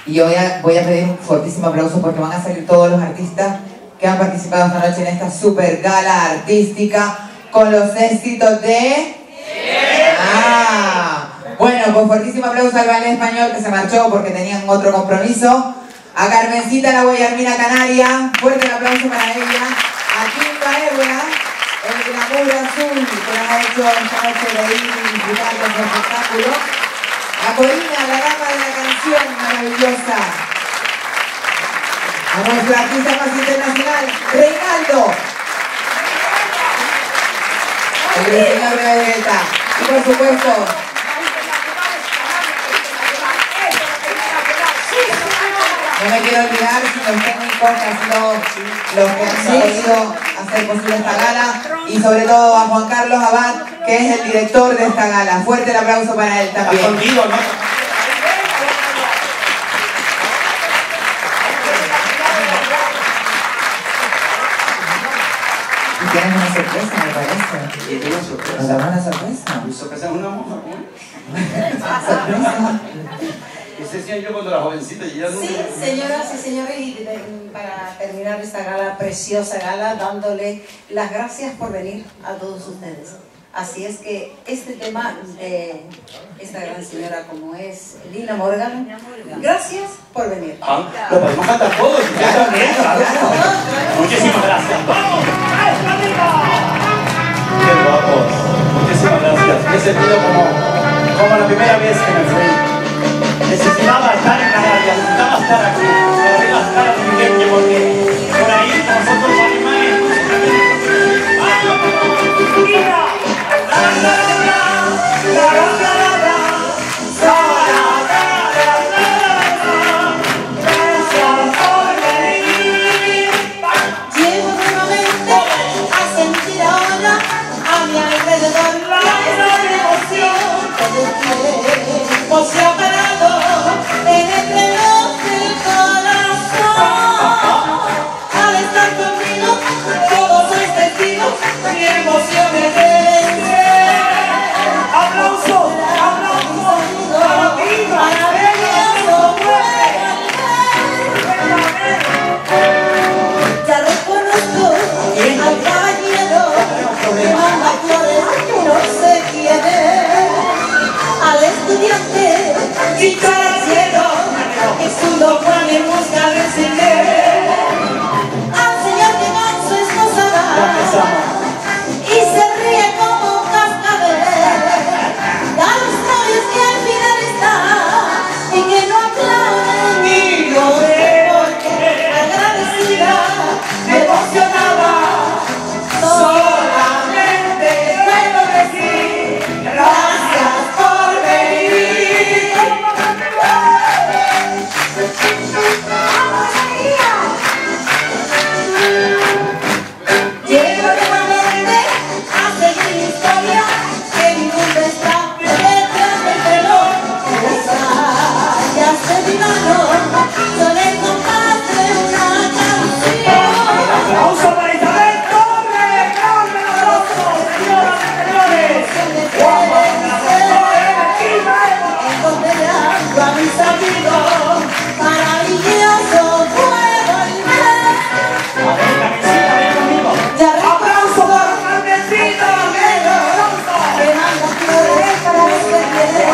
Y yo voy a pedir un fortísimo aplauso porque van a salir todos los artistas que han participado esta noche en esta super gala artística con los éxitos de... Bueno, pues fuertísimo aplauso al Ballet Español que se marchó porque tenían otro compromiso. A Carmencita la Guayarmina Canaria, fuerte el aplauso para ella. A Kimba Ebra, el glamour azul que nos ha hecho esta noche reír y disfrutar de su espectáculo. A Corina, la dama de la canción maravillosa. A nuestro artista más internacional, Reinaldo. El señor Bebeta. Y por supuesto, no me quiero olvidar si los técnicos que han sido los que han podido hacer posible esta gala y sobre todo a Juan Carlos Abad, que es el director de esta gala. Fuerte el aplauso para él también. Contigo, ¿no? Y tienes una sorpresa, me parece. ¿Qué tiene una sorpresa? ¿Nos da una sorpresa? Mi sorpresa es una mujer, ¿no? ¿Sorpresa? Ese decía yo cuando era jovencita y ya no... Sí, señoras y señores, y para terminar esta gala, preciosa gala, dándole las gracias por venir a todos ustedes. Así es que este tema de esta gran señora como es Lina Morgan, gracias por venir. Lo podemos cantar todos, ustedes también, claro. Muchísimas gracias. ¡Vamos! ¡Qué guapos! Muchísimas gracias. Me he sentido como la primera vez que me fui. Necesitaba estar en Canarias, necesitaba estar aquí, me la cara de mi gente porque por ahí nosotros los animales ¡mira! Llego nuevamente a sentir ahora a mi alrededor la emoción del tiempo se ha parado en el reloj del corazón. Al estar conmigo todos sois testigos, mi emoción me vence. ¡Aplausos! ¡Aplausos! ¡Para ti! Maravilloso ya reconozco al caballero que manda flores, no sé quién es. Al estudiante chichar al cielo, es un don Juan en busca de Señor. Al señor que con su esposa va y se ríe como un cascabel. A los novios que al final están y que no aplauden y no sé por qué. Agradecida, me emocionaba, solamente puedo decir gracias por venir. Llego nuevamente a seguir mi historia, que mi mundo está detrás del reloj. Las rayas de mi mano son el compás de una canción. ¡Aplauso para Isabel Torres! ¡Grande aplauso, señoras y señores! ¡Guapa! Encontrando a mis amigos, maravilloso fue volver. Ya ¡Aplauso para Carmencita! que manda flores para este bien.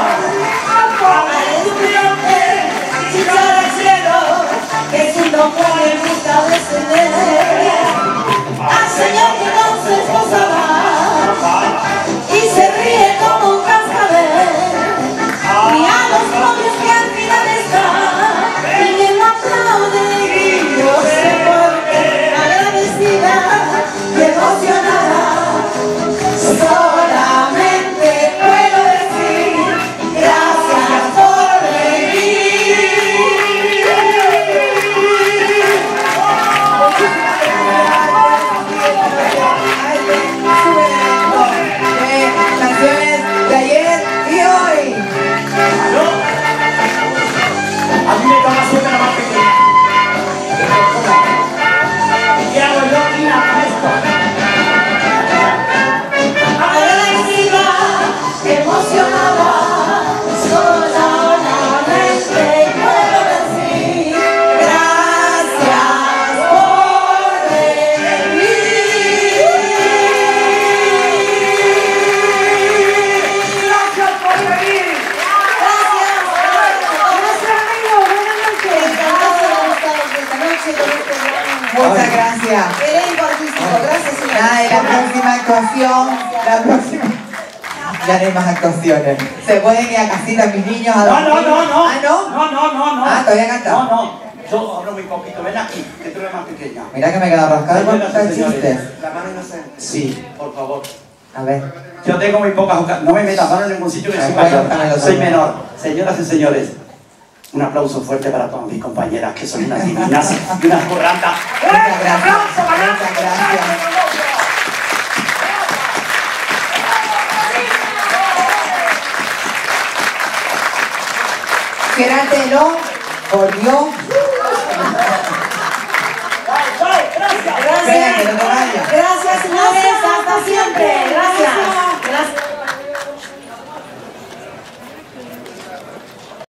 Al estudiante, chichar al cielo, que si no puede busca descender. Al señor que con su esposa va y se ríe como un cascabel. Y a los novios que al final están y que no Canaria. Elenco artístico, gracias señor. Nada, y la próxima actuación, ya no hay más actuaciones. ¿Se pueden ir a casita mis niños a dormir? No. ¿Ah, no? No. Ah, todavía canta. No. Yo hablo muy poquito. Ven aquí, que tú eres más pequeña. Mira que me quedo rascado con Señoras y tus señores, chistes. la mano inocente. Sí, por favor. A ver. Yo tengo muy pocas ocasiones. No me metas mano en ningún sitio que soy Bueno, mayor. Soy menor. Señoras y señores, un aplauso fuerte para todas mis compañeras que son unas divinas y unas currantas. Muchas gracias. Muchas gracias. Será telón, por Dios.